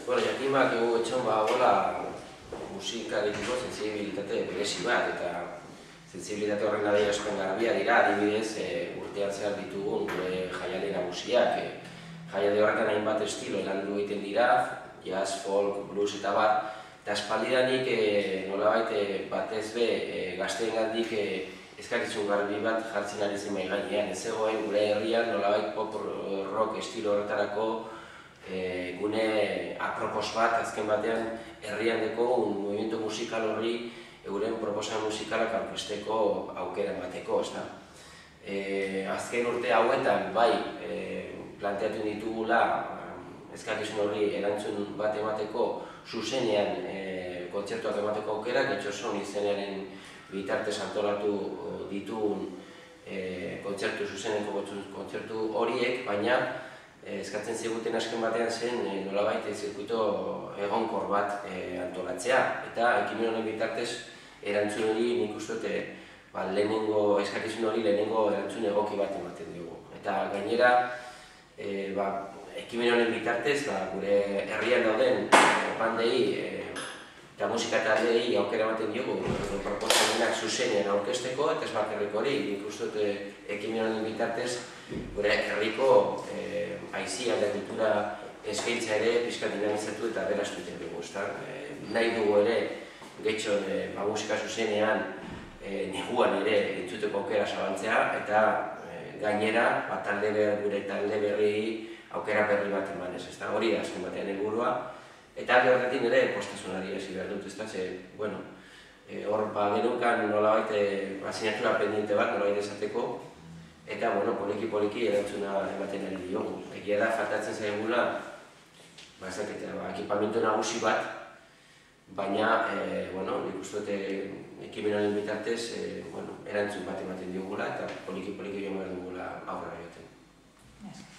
Bueno, jakin egu etxon hola musikarekiko sensibilitate berezi bat, eta sensibilitate horren adierazpen garbia dira, adibidez urtean zehar ditugun gure jaialdi nagusiak. Jaialdi horretan hainbat estilo landu egiten dira, jazz, folk, blues eta bar, eta aspaldidanik nolabait batez be gazteengandik eskakizun garbi bat jartzen ari zen mahai gainean. Ez zegoen gure herrian nolabait pop rock estilo horretarako gune apropos bat, azken batean herrian dekogun movimentu musikal horri euren proposan musikalak aurkezteko aukera emateko, ezta. Azken urte hauetan, bai, planteatu ditugula eskakizun horri erantzun bat emateko zuzenean kontzertuak emateko aukerak, Etxoson izenaren bitartez antolatu ditugun kontzertu zuzeneko kontzertu horiek, baina eskatzen ziguten azken batean zen nolabait zirkuito egonkor bat antolatzea. Eta ekimen honen bitartez erantzun hori nik uste dut lehenengo eskakizun hori lehenengo erantzun egoki bat ematen dugu. Eta gainera ekimen honen bitartez gure herrian dauden bandei eta musika taldeei aukera ematen diogu proposamenak zuzenean aurkezteko eta ez bakarrik hori. Nik uste dut ekimen honen bitartez gure herriko aizia eta kultura eskaintza ere pixka dinamizatu eta beraztu egiten dugu. Nahi dugu ere getxon musika zuzenean neguan ere entzuteko aukera zabaltzea eta gainera gure talde berri aukera berri bat emanez. Hori da azken batean helburua. Eta horretin ere postasunari hasi behar dut, hor geneukan nolabait asignatura pendiente bat nolabait esateko, eta poliki erantzuna ematen ari diogu. Egia da faltatzen zaigula ekipamentu nagusi bat, baina nik uste dut ekimen honen bitartez erantzun bat ematen diogula eta poliki joan behar dugula aurrera joaten.